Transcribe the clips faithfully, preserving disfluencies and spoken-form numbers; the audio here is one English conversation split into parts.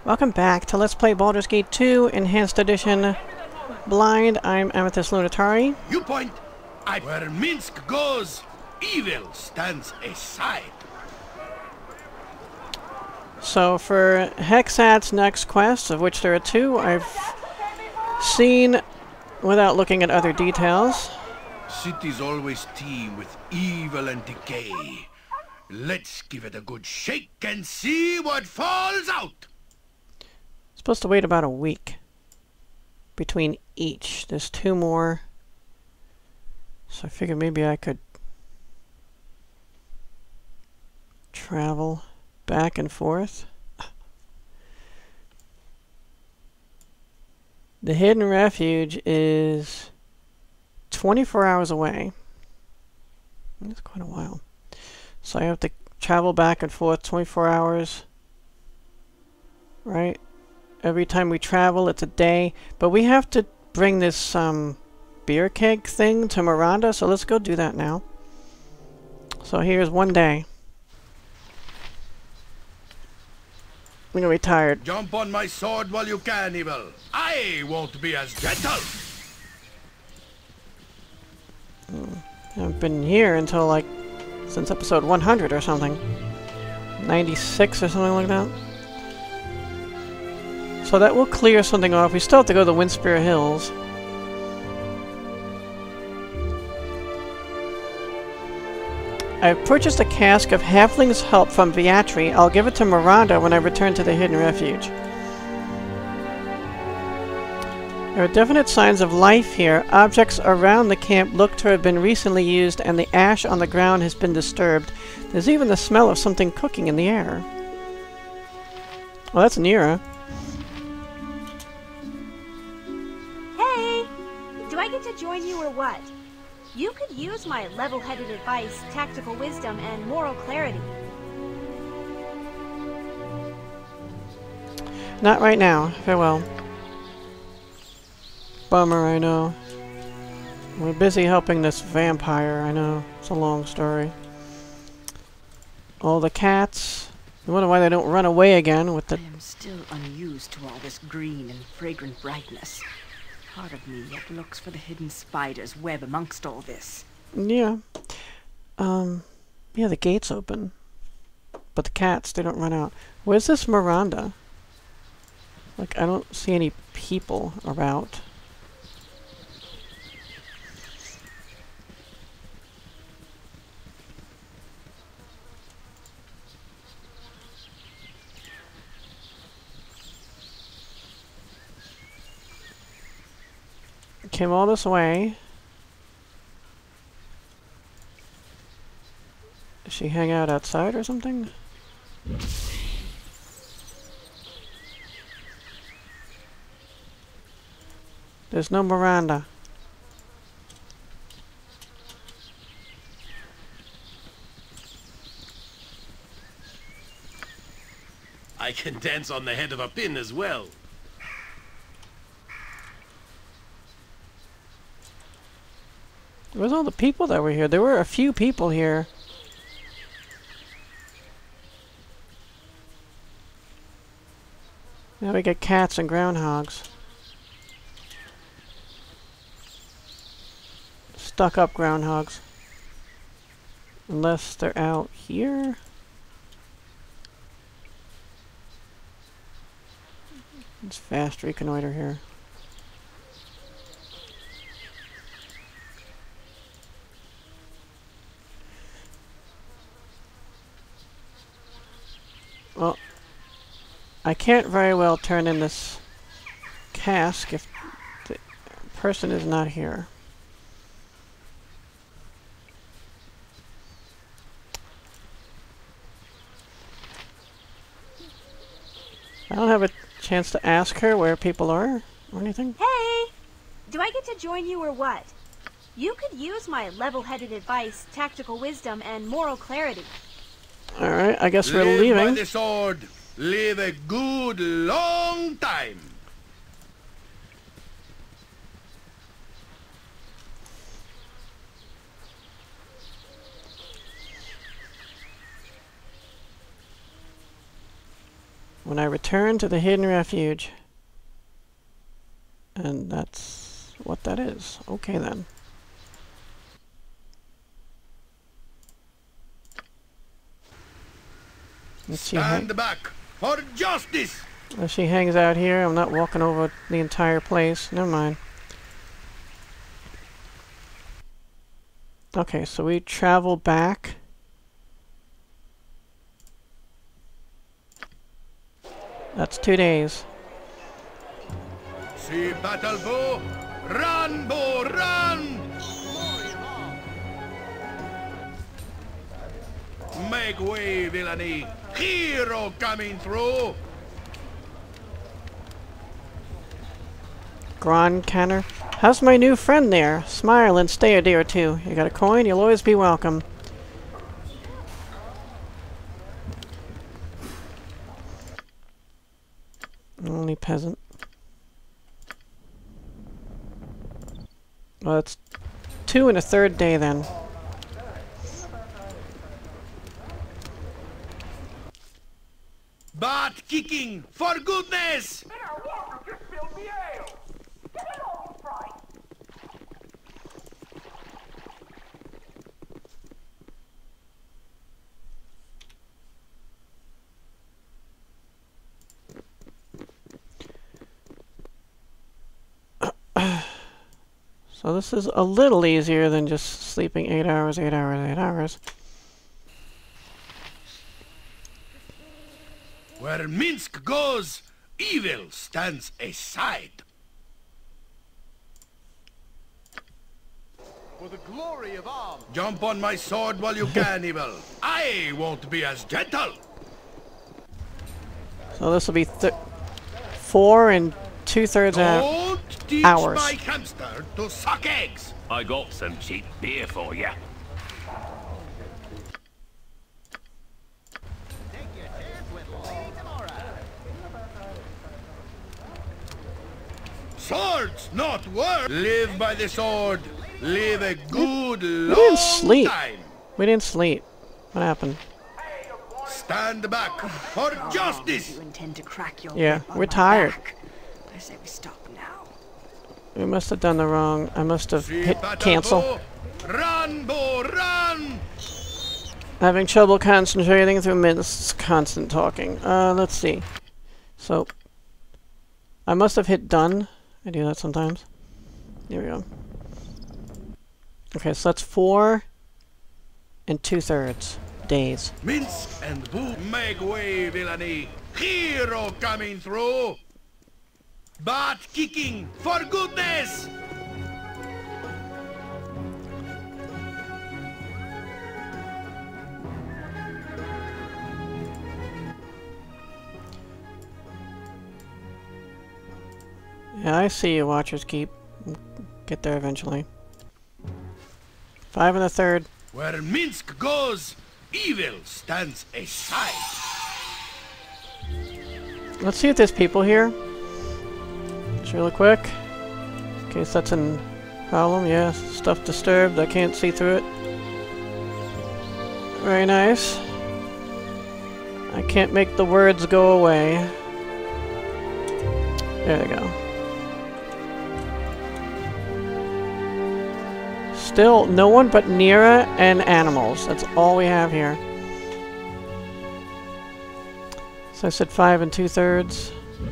Welcome back to Let's Play Baldur's Gate two Enhanced Edition Blind. I'm Amethyst Lunatari. You point. I where Minsk goes, evil stands aside. So for Hexxat's next quest, of which there are two, I've seen without looking at other details. Cities always teem with evil and decay. Let's give it a good shake and see what falls out. Supposed to wait about a week between each. There's two more. So I figured maybe I could travel back and forth. The Hidden Refuge is twenty-four hours away. That's quite a while. So I have to travel back and forth twenty-four hours. Right? Every time we travel, it's a day. But we have to bring this um, beer keg thing to Miranda, so let's go do that now. So here's one day. I'm gonna be tired. Jump on my sword while you can, evil. I won't be as gentle. Hmm. I've been here until like since episode one hundred or something. ninety-six or something like that. So that will clear something off. We still have to go to the Windspear Hills. I've purchased a cask of Halfling's Help from Viatri. I'll give it to Miranda when I return to the Hidden Refuge. There are definite signs of life here. Objects around the camp look to have been recently used, and the ash on the ground has been disturbed. There's even the smell of something cooking in the air. Well, that's Nira. Hey! Do I get to join you or what? You could use my level-headed advice, tactical wisdom, and moral clarity. Not right now. Farewell. Bummer, I know. We're busy helping this vampire, I know. It's a long story. All the cats. I wonder why they don't run away again with the... I am still unused to all this green and fragrant brightness. Part of me yet looks for the hidden spider's web amongst all this. Yeah. Um, yeah, the gate's open. But the cats, they don't run out. Where's this Miranda? Like, I don't see any people about. Came all this way. Does she hang out outside or something? There's no Miranda. I can dance on the head of a pin as well. Where's all the people that were here? There were a few people here. Now we get cats and groundhogs. Stuck up groundhogs. Unless they're out here. Let's fast reconnoiter here. Well, I can't very well turn in this cask if the person is not here. I don't have a chance to ask her where people are or anything. Hey! Do I get to join you or what? You could use my level-headed advice, tactical wisdom, and moral clarity. Alright, I guess we're Live leaving. by the sword. Live a good long time. When I return to the hidden refuge. And that's what that is. Okay then. Let's see. Stand back for justice. If she hangs out here, I'm not walking over the entire place. Never mind. Okay, so we travel back. That's two days. See battle bow, run bow, run! Make way, villainy! Hero coming through! Gron Canner. How's my new friend there? Smile and stay a day or two. You got a coin? You'll always be welcome. Only peasant. Well, it's two and a third day then. Butt kicking, for goodness! So this is a little easier than just sleeping eight hours, eight hours, eight hours. Where Minsk goes, evil stands aside. For the glory of arms. Jump on my sword while you can, evil. I won't be as gentle. So this will be th four and two-thirds hours. Don't teach hours. my hamster to suck eggs. I got some cheap beer for you. Swords, not words. Live by the sword. Live a good long didn't sleep. time. We didn't sleep. What happened? Stand back for justice. You intend to crack your Yeah, whip on we're my tired. back. I say we stop now. We must have done the wrong. I must have See hit battle cancel. bow. Run, bow, run. Having trouble concentrating through Mist's constant talking. Uh, let's see. So, I must have hit done. I do that sometimes. Here we go. Okay, so that's four and two-thirds days. Minsk and Boo, make way, villainy. Hero coming through. Butt kicking, for goodness. Yeah, I see you, Watchers Keep. Get there eventually. Five and a third. Where Minsk goes, evil stands aside. Let's see if there's people here. Just really quick. In case that's a problem. Yeah, stuff disturbed. I can't see through it. Very nice. I can't make the words go away. There they go. Still, no one but Nira and animals. That's all we have here. So I said five and two-thirds.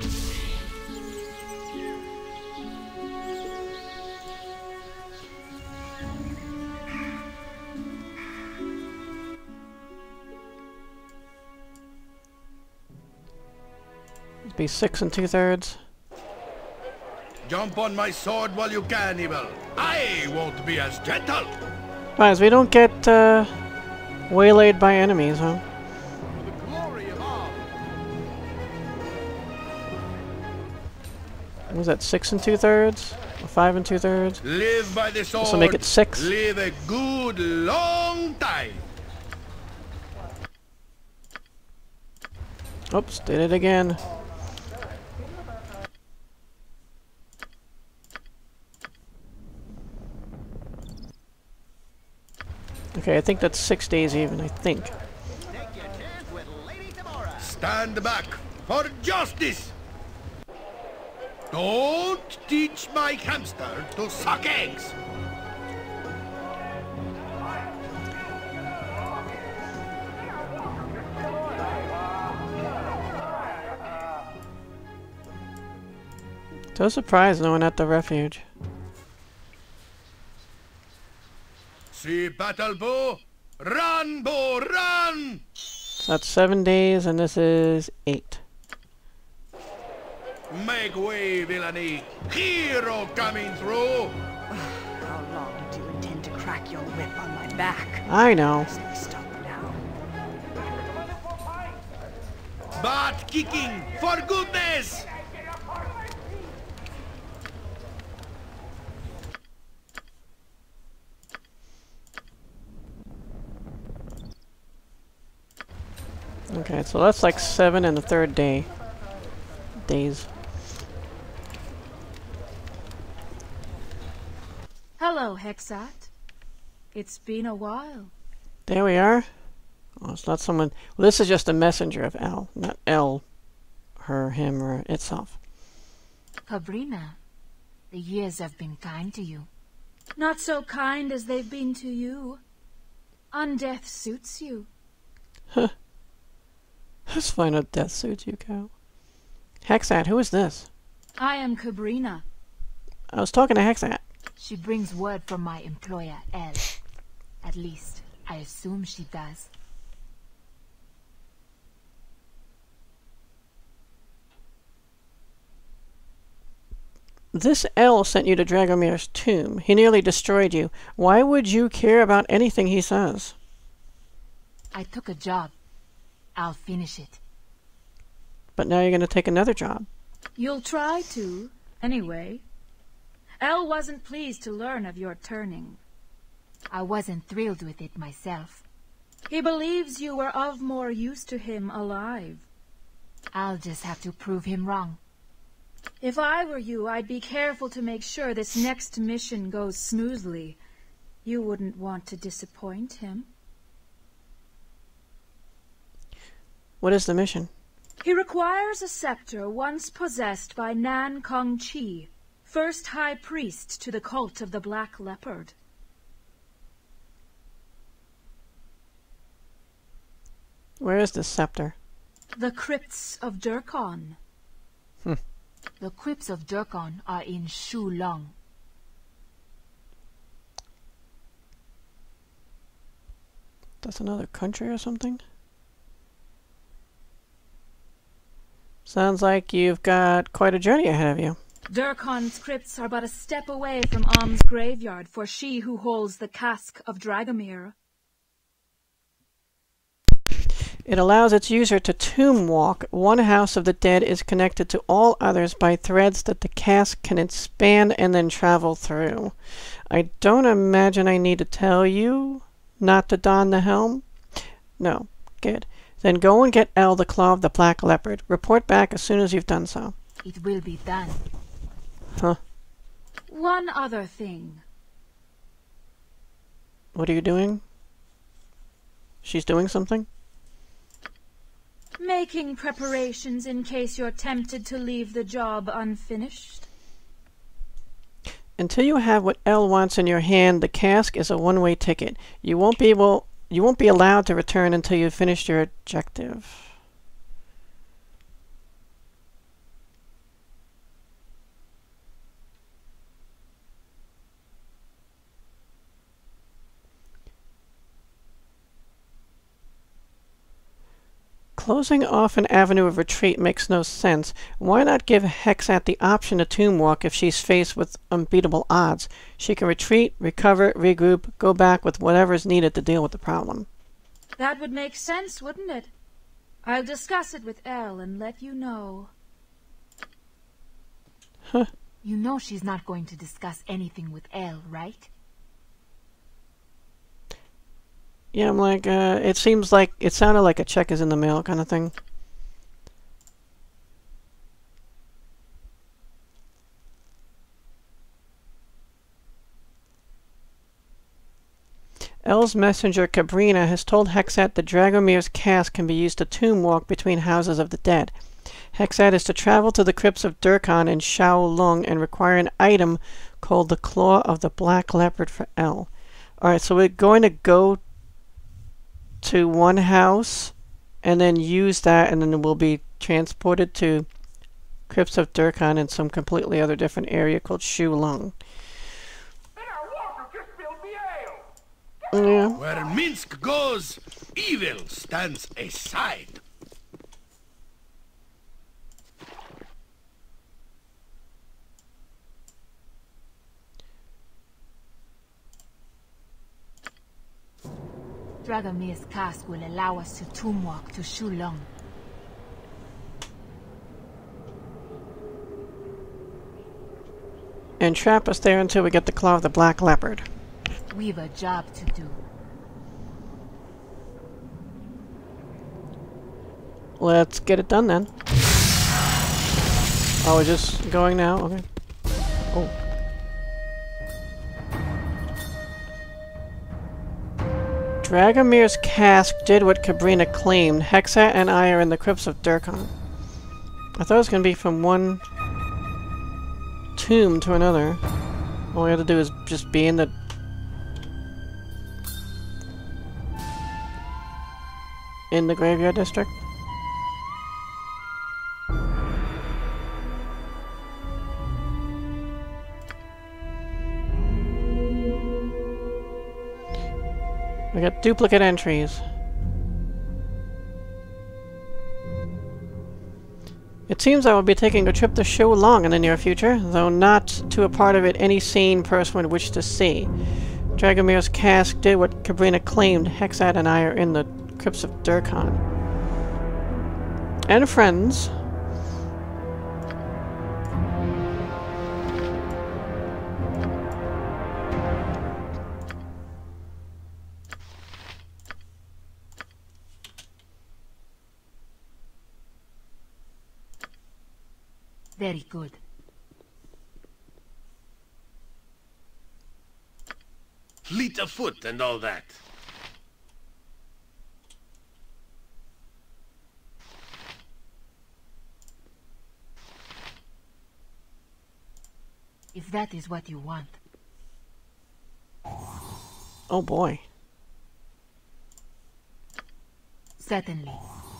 It'd be six and two-thirds. Jump on my sword while you can, evil. I won't be as gentle. Fine, so we don't get uh, waylaid by enemies, huh? For the glory of arms. What was that, six and two-thirds? Or five and two-thirds? Live by the sword. This will make it six. Live a good long time. Oops, did it again. Okay, I think that's six days even, I think. Stand back for justice! Don't teach my hamster to suck eggs! So surprised no one at the refuge. See battle bow? Run, bow, run! So that's seven days, and this is eight. Make way, villainy! Hero coming through! How long do you intend to crack your whip on my back? I know. Must stop now. Butt kicking, for goodness! Okay, so that's like seven and the third day. Days. Hello, Hexxat. It's been a while. There we are. Oh, it's not someone. Well, this is just a messenger of L, not L, her, him, or itself. Cabrina, the years have been kind to you. Not so kind as they've been to you. Undeath suits you. Huh. Let's find out death suits you, cow. Hexxat, who is this? I am Cabrina. I was talking to Hexxat. She brings word from my employer, El. At least, I assume she does. This L sent you to Dragomir's tomb. He nearly destroyed you. Why would you care about anything he says? I took a job. I'll finish it. But now you're going to take another job. You'll try to, anyway. El wasn't pleased to learn of your turning. I wasn't thrilled with it myself. He believes you were of more use to him alive. I'll just have to prove him wrong. If I were you, I'd be careful to make sure this next mission goes smoothly. You wouldn't want to disappoint him. What is the mission? He requires a scepter once possessed by Nan Kong Chi, first high priest to the cult of the Black Leopard. Where is this scepter? The Crypts of Durkon. Hmm. The Crypts of Durkon are in Shulong. That's another country or something? Sounds like you've got quite a journey ahead of you. Durkon's crypts are but a step away from Om's graveyard for she who holds the cask of Dragomir. It allows its user to tomb walk. One house of the dead is connected to all others by threads that the cask can expand and then travel through. I don't imagine I need to tell you not to don the helm. No, good. Then go and get El the Claw of the Black Leopard. Report back as soon as you've done so. It will be done. Huh. One other thing. What are you doing? She's doing something? Making preparations in case you're tempted to leave the job unfinished. Until you have what El wants in your hand, the cask is a one-way ticket. You won't be able you won't be allowed to return until you've finished your objective. Closing off an avenue of retreat makes no sense. Why not give Hexxat the option to tomb walk if she's faced with unbeatable odds? She can retreat, recover, regroup, go back with whatever is needed to deal with the problem. That would make sense, wouldn't it? I'll discuss it with Elle and let you know. Huh. You know she's not going to discuss anything with Elle, right? Yeah, I'm like, uh, it seems like, it sounded like a check is in the mail kind of thing. Elle's messenger, Cabrina, has told Hexxat that Dragomir's cask can be used to tomb walk between houses of the dead. Hexxat is to travel to the Crypts of Durkon in Shaolong and require an item called the Claw of the Black Leopard for L. Alright, so we're going to go to one house and then use that, and then we'll be transported to Crypts of Durkon in some completely other different area called Shaolong. Yeah. Where Minsk goes, evil stands aside. Dragomir's cask will allow us to tombwalk to Shaolong. And trap us there until we get the Claw of the Black Leopard. We've a job to do. Let's get it done then. Oh, we're just going now? Okay. Oh. Dragomir's cask did what Cabrina claimed. Hexxat and I are in the Crypts of Durkon. I thought it was going to be from one tomb to another. All we have to do is just be in the... in the graveyard district. We got duplicate entries. It seems I will be taking a trip to Shaolong in the near future, though not to a part of it any sane person would wish to see. Dragomir's cask did what Cabrina claimed. Hexxat and I are in the Crypts of Durkon. And friends. Very good. Fleet of foot and all that. If that is what you want. Oh boy. Certainly.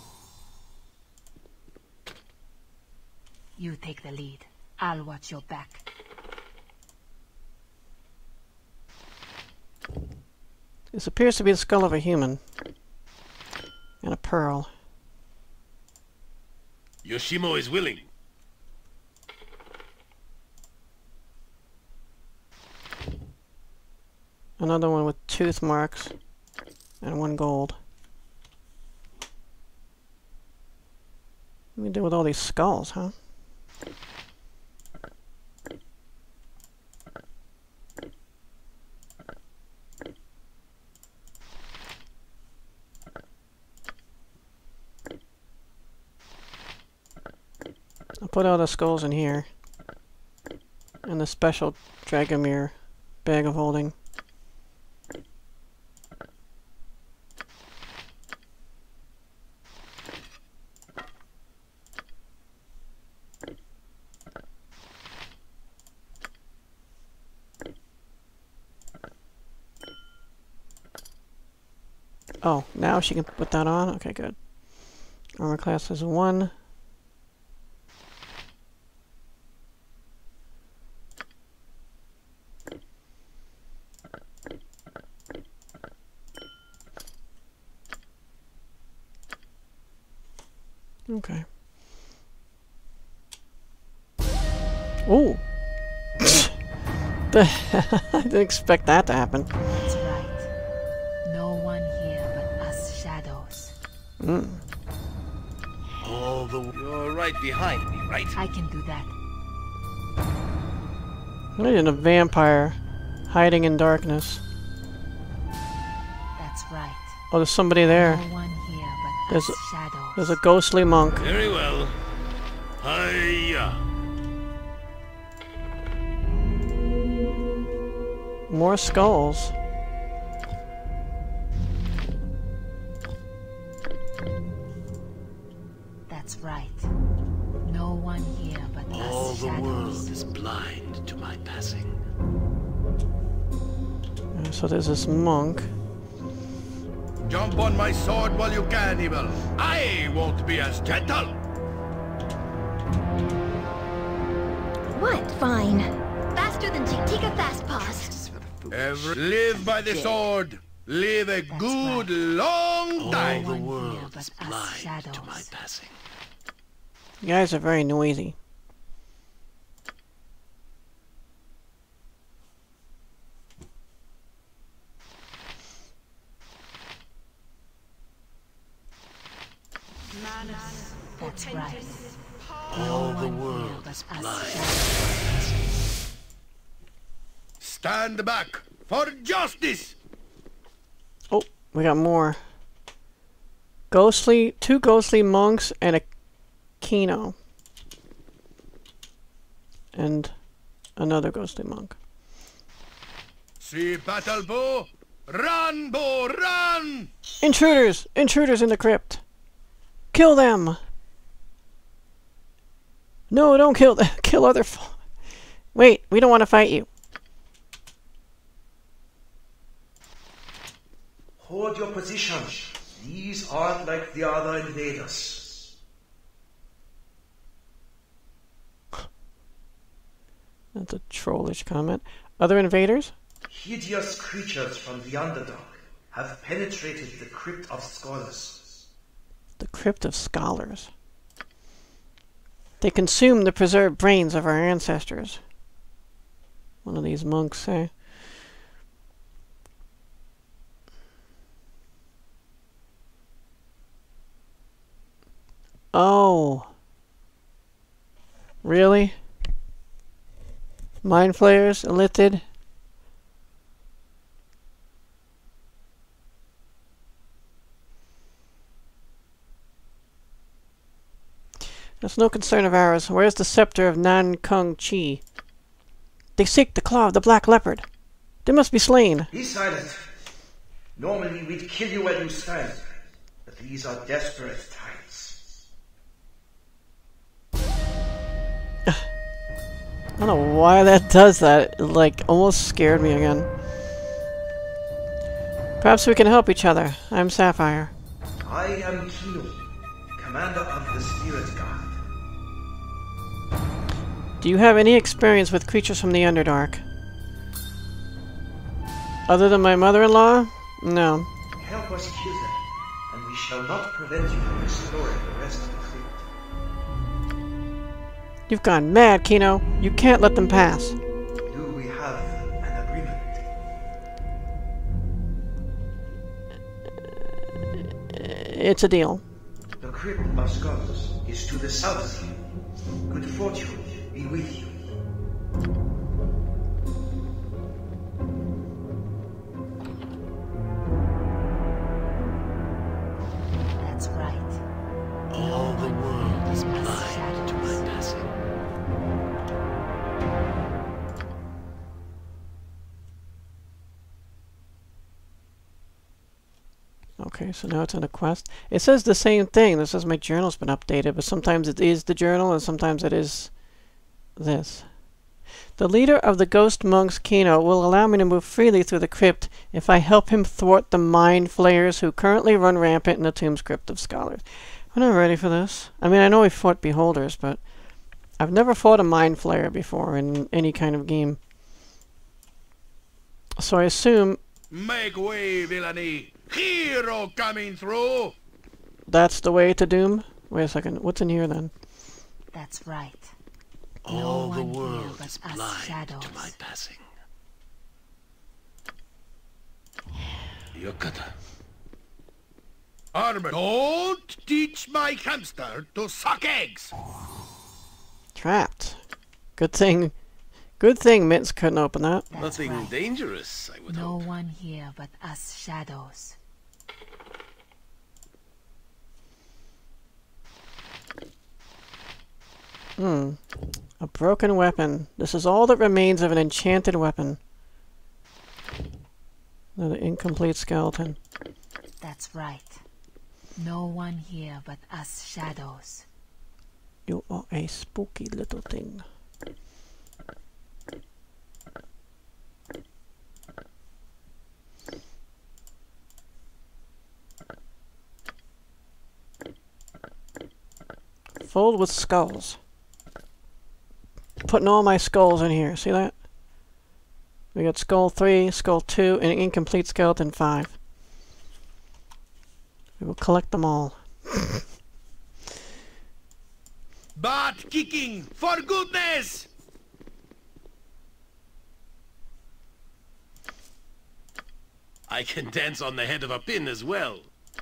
You take the lead. I'll watch your back. This appears to be the skull of a human. And a pearl. Yoshimo is willing. Another one with tooth marks. And one gold. What do we do with all these skulls, huh? I'll put all the skulls in here. And the special Dragomir bag of holding. Oh, now she can put that on? Okay, good. Armor class is one. Okay. Ooh! The hell? I didn't expect that to happen. That's right. No one here but us shadows. Mm. All the... You're right behind me, right? I can do that. Imagine a vampire hiding in darkness. That's right. Oh, there's somebody there. No one here but There's us a- shadows. There's a ghostly monk. Very well. Hiya! More skulls. That's right. No one here but All us the shadows. world is blind to my passing. Uh, So there's this monk. Jump on my sword while you can, evil. I won't be as gentle. What? Fine. Faster than Chick-Tika Fastpaws. Every live by the sword. Live a good long All time. the here world but is us blind to shadows. my passing. You guys are very noisy. That's right. All the one here world but is us blind. shadows. Stand back for justice. Oh, we got more. Ghostly, two ghostly monks and a Kino. And another ghostly monk. See battle bow. Run, bow, run. Intruders! Intruders in the crypt! Kill them! No, don't kill them. Kill other fo- Wait, we don't want to fight you. Hold your position. These aren't like the other invaders. That's a trollish comment. Other invaders? Hideous creatures from the Underdark have penetrated the Crypt of Scholars. The Crypt of Scholars. They consume the preserved brains of our ancestors. One of these monks say. Oh. Really? Mind flayers, elithid. That's no concern of ours. Where's the scepter of Nan Kung Chi? They seek the claw of the Black Leopard. They must be slain. Be silent. Normally we'd kill you where you stand, but these are desperate times. I don't know why that does that. It, like, almost scared me again. Perhaps we can help each other. I'm Sapphire. I am Kino, commander of the Spirit Guard. Do you have any experience with creatures from the Underdark? Other than my mother-in-law? No. Help us kill them, and we shall not prevent you from exploring the rest of the crypt. You've gone mad, Kino. You can't let them pass. Do we have an agreement? It's a deal. The Crypt of Scholars is to the south of you. Good fortune be with you. That's right. All the world is blind to my passing. Okay, so now it's in a quest. It says the same thing. This says my journal's been updated, but sometimes it is the journal and sometimes it is this. The leader of the ghost monks, Kino, will allow me to move freely through the crypt if I help him thwart the mind flayers who currently run rampant in the tomb's Crypt of Scholars. I'm not ready for this. I mean, I know we fought beholders, but I've never fought a mind flayer before in any kind of game. So I assume Make way, villainy. Hero coming through. that's the way to doom. Wait a second. What's in here then? That's right. All No the one here world but is us blind shadows. to my passing. Yokata. Armor. Don't teach my hamster to suck eggs. Trapped. Good thing. Good thing Mitz couldn't open that. That's Nothing right. dangerous, I would No hope. one here but us shadows. Hmm. A broken weapon. This is all that remains of an enchanted weapon. Another incomplete skeleton. That's right. No one here but us shadows. You are a spooky little thing. Filled with skulls. Putting all my skulls in here. See that? We got skull three, skull two, and incomplete skeleton five. We will collect them all. Butt kicking, for goodness! I can dance on the head of a pin as well.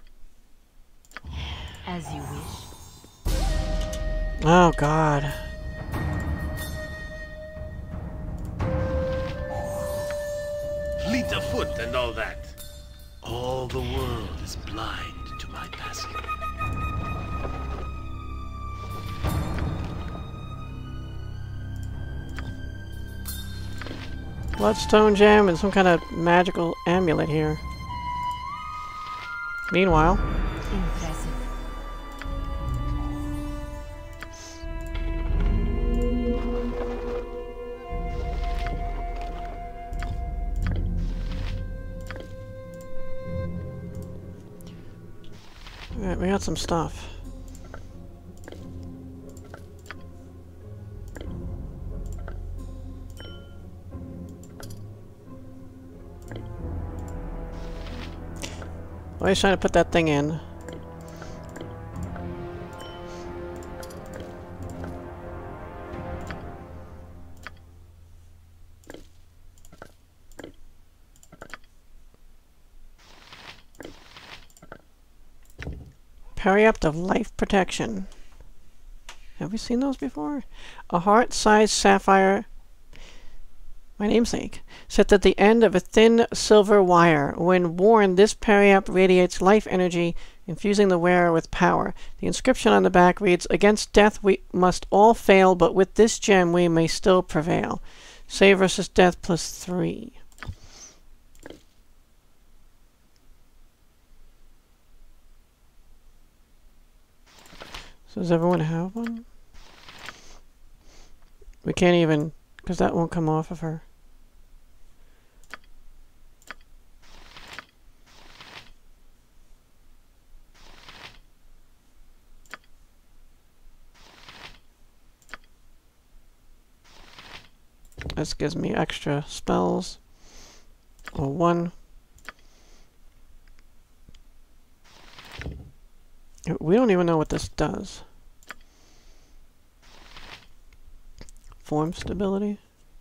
As you wish. Oh, God. Fleet of foot and all that. All the world is blind to my passing. Bloodstone gem and some kind of magical amulet here. Meanwhile... Impressive. Alright, we got some stuff. Why are you trying to put that thing in? Periapt of Life Protection. Have we seen those before? A heart-sized sapphire, my namesake, set at the end of a thin silver wire. When worn, this periapt radiates life energy, infusing the wearer with power. The inscription on the back reads, "Against death we must all fail, but with this gem we may still prevail. Save versus death plus three." So does everyone have one? We can't even, because that won't come off of her. This gives me extra spells. Or one. We don't even know what this does. Form stability.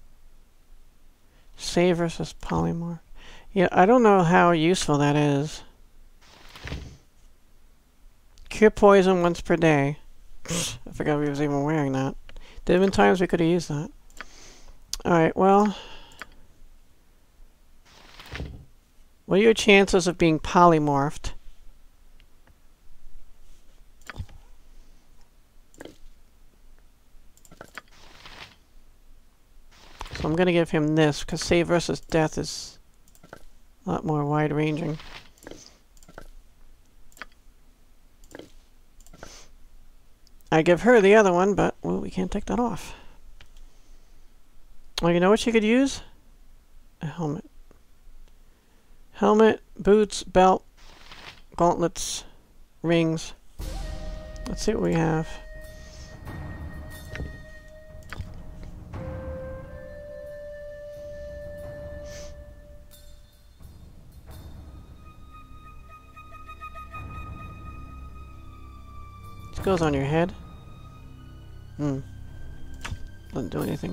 Save versus polymorph. Yeah, I don't know how useful that is. Cure poison once per day. I forgot we was even wearing that. There have been times we could have used that. Alright, well. What are your chances of being polymorphed? So I'm going to give him this, because save versus death is a lot more wide-ranging. I give her the other one, but well, we can't take that off. Oh, you know what she could use? A helmet. Helmet, boots, belt, gauntlets, rings. Let's see what we have. This goes on your head. Hmm. Doesn't do anything.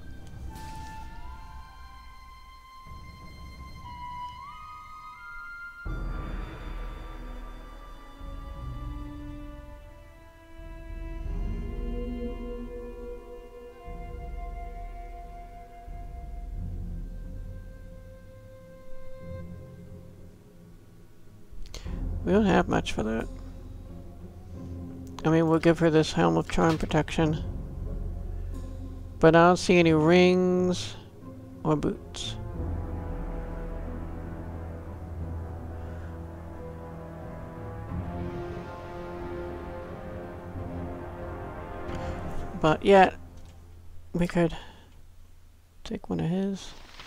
We don't have much for that. I mean, we'll give her this Helm of Charm Protection. But I don't see any rings or boots. But yet, we could take one of his.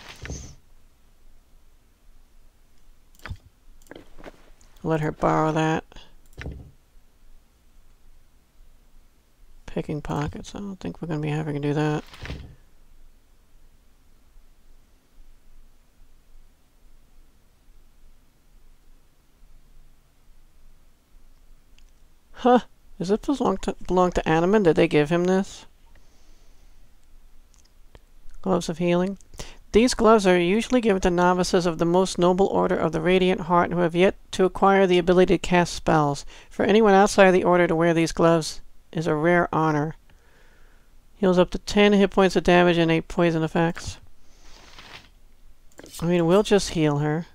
Let her borrow that. Picking pockets. I don't think we're going to be having to do that. Huh. Does it belong to, belong to Animan? Did they give him this? Gloves of Healing. These gloves are usually given to novices of the most noble order of the Radiant Heart who have yet to acquire the ability to cast spells. For anyone outside the order to wear these gloves is a rare honor. Heals up to ten hit points of damage and eight poison effects. I mean, we'll just heal her.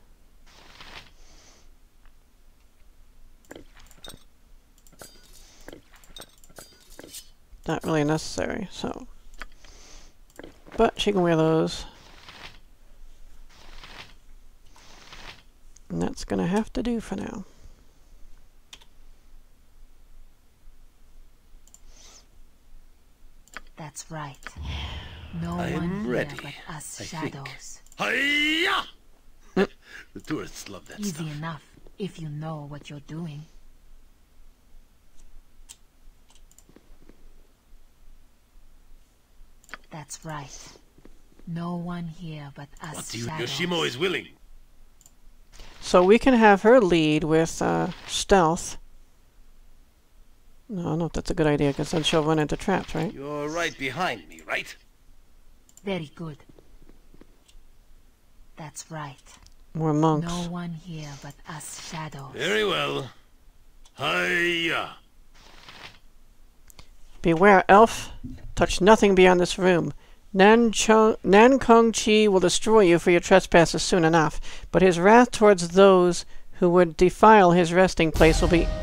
Not really necessary, so. But she can wear those. And that's gonna have to do for now. That's right. No I one am here ready, but us I shadows. Hiya! The tourists love that Easy stuff. enough if you know what you're doing. That's right. No one here but us What do you, shadows. Yoshimo is willing. So we can have her lead with uh, stealth. No, I don't know if that's a good idea, because then she'll run into traps, right? You're right behind me, right? Very good. That's right. More monks. No one here but us shadows. Very well. Hiya! Beware, elf. Touch nothing beyond this room. Nan Chung, Nan Kung Chi will destroy you for your trespasses soon enough, but his wrath towards those who would defile his resting place will be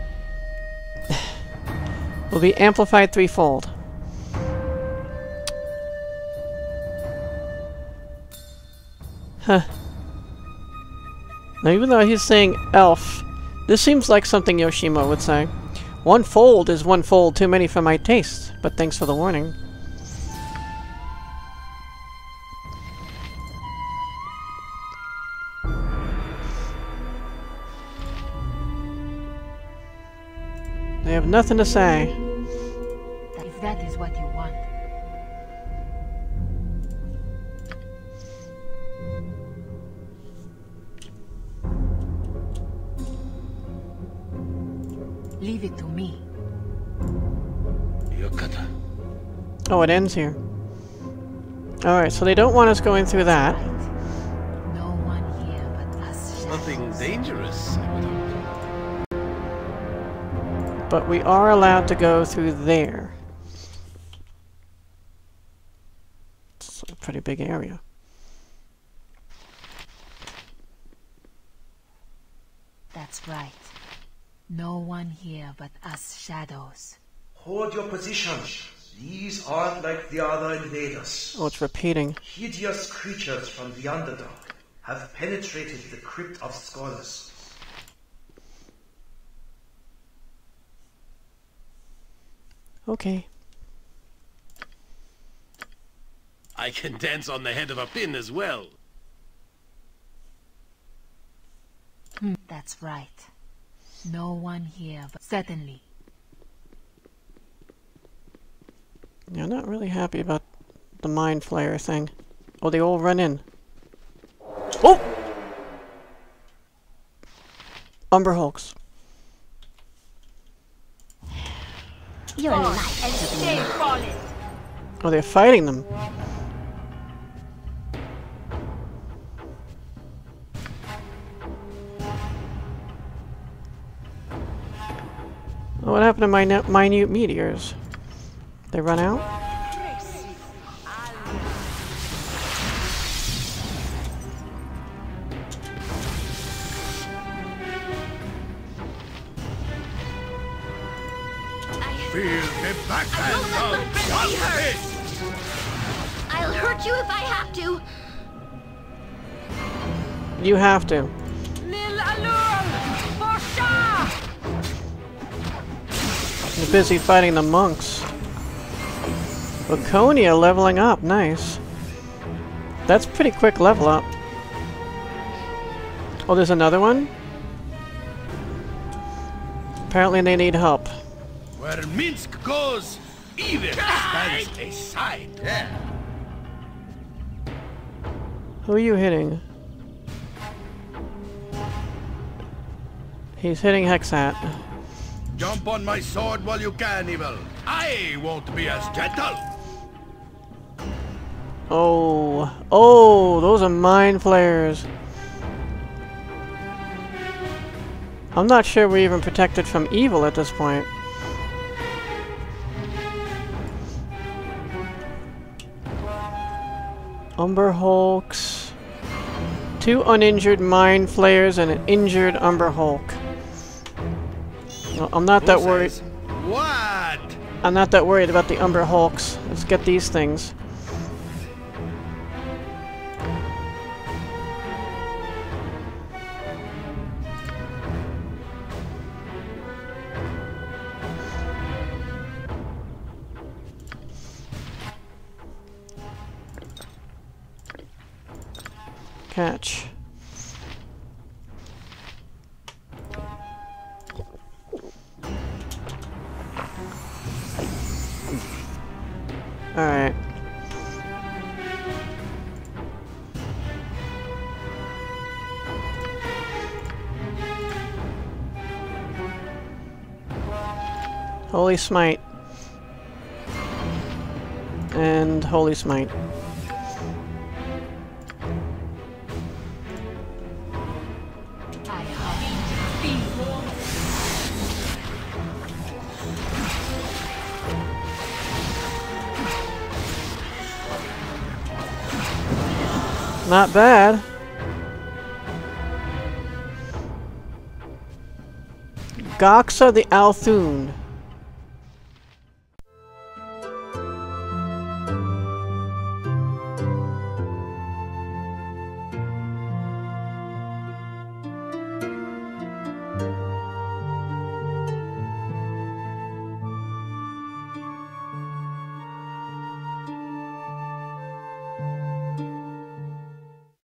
will be amplified threefold. Huh. Now, even though he's saying elf, this seems like something Yoshimo would say. One fold is one fold too many for my taste, but thanks for the warning. They have nothing to say. If that is what you want. Leave it to me. Yokata. Oh, it ends here. Alright, so they don't want us going through that. No one here but us shadows. Nothing dangerous, I would hope. But we are allowed to go through there. It's a pretty big area. That's right. No one here but us shadows. Hold your position. These aren't like the other invaders. Oh, it's repeating. Hideous creatures from the Underdark have penetrated the Crypt of Scholars. Okay. I can dance on the head of a pin as well. Hmm, that's right. No one here but certainly. Yeah, I'm not really happy about the mind flayer thing. Oh, they all run in. Oh! Umber Hulks. Your life And stay falling. Oh, they're fighting them. Oh, what happened to my minute meteors? They run out? Feel the backhand I of won't let my body hurt. justice! I'll hurt you if I have to. You have to. You're busy fighting the monks. Laconia leveling up, nice. That's pretty quick level up. Oh, there's another one? Apparently they need help. Where Minsk goes, evil stands aside. Yeah. Who are you hitting? He's hitting Hexxat. Jump on my sword while you can, evil. I won't be as gentle. Oh, oh, those are mind flayers. I'm not sure we're even protected from evil at this point. Umber Hulks. Two uninjured mind flayers and an injured Umber Hulk. Well, I'm not Who that says worried. What? I'm not that worried about the Umber Hulks. Let's get these things. Catch. Alright. Holy Smite. And Holy Smite. Not bad. Goxa the Althun.